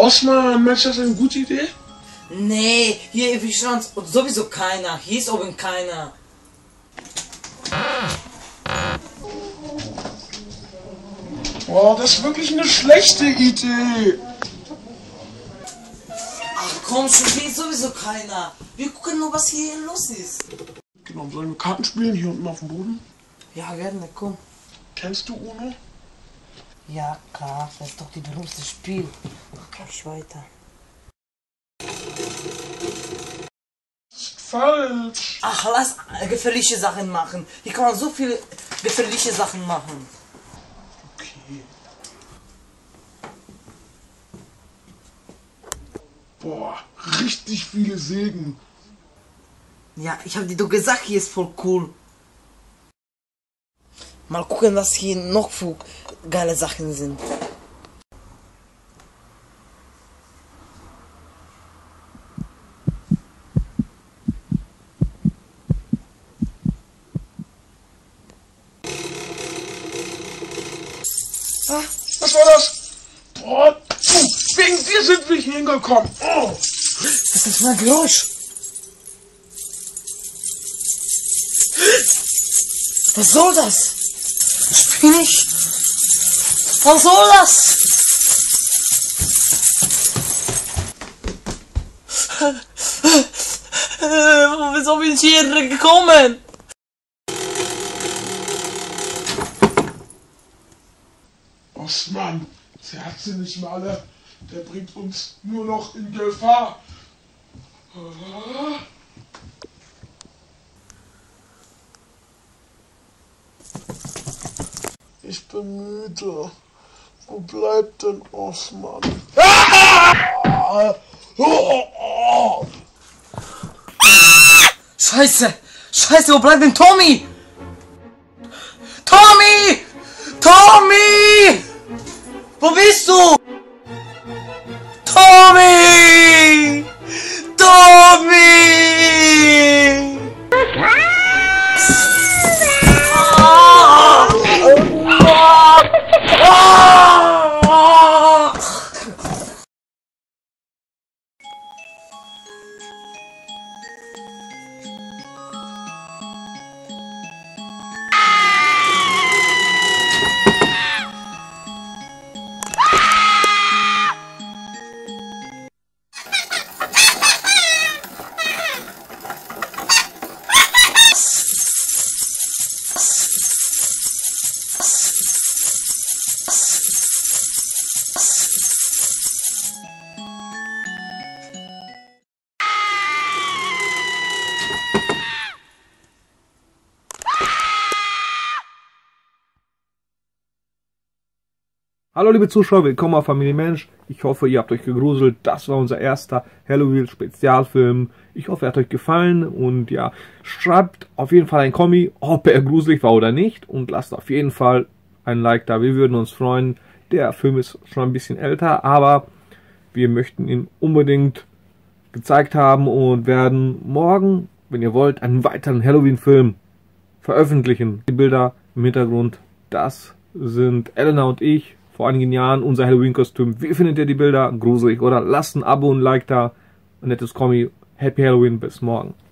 Osman, meinst du das eine gute Idee? Nee, hier wie stand sowieso keiner. Hier ist oben keiner. Boah, das ist wirklich eine schlechte Idee. Ach komm schon, hier ist sowieso keiner. Wir gucken nur, was hier los ist. Genau, sollen wir Karten spielen hier unten auf dem Boden? Ja, gerne, komm. Kennst du Uno? Ja, klar, das ist doch die berühmteste Spiel. Gleich weiter. Falsch. Ach, lass gefährliche Sachen machen. Hier kann man so viele gefährliche Sachen machen. Okay. Boah, richtig viele Segen. Ja, ich habe dir doch gesagt, hier ist voll cool. Mal gucken, was hier noch für geile Sachen sind. Ah, was war das? Boah, wegen dir sind wir hier hingekommen. Oh. Was ist mein Geräusch? Was soll das? Spinn ich? Was soll das? Wieso bin ich hier gekommen? Osman, der hat sie nicht mal alle. Der bringt uns nur noch in Gefahr. Ich bin müde. Wo bleibt denn Osman? Scheiße! Scheiße, wo bleibt denn Tommy? Tommy! Tommy! Wo bist du? Tommy! Tommy! Hallo liebe Zuschauer, willkommen auf Familie Mensch. Ich hoffe, ihr habt euch gegruselt. Das war unser erster Halloween-Spezialfilm. Ich hoffe, er hat euch gefallen. Und ja, schreibt auf jeden Fall ein Kommi, ob er gruselig war oder nicht. Und lasst auf jeden Fall ein Like da. Wir würden uns freuen. Der Film ist schon ein bisschen älter, aber wir möchten ihn unbedingt gezeigt haben und werden morgen, wenn ihr wollt, einen weiteren Halloween-Film veröffentlichen. Die Bilder im Hintergrund, das sind Elena und ich. Vor einigen Jahren unser Halloween-Kostüm. Wie findet ihr die Bilder? Gruselig, oder? Lasst ein Abo und ein Like da. Ein nettes Kommi. Happy Halloween. Bis morgen.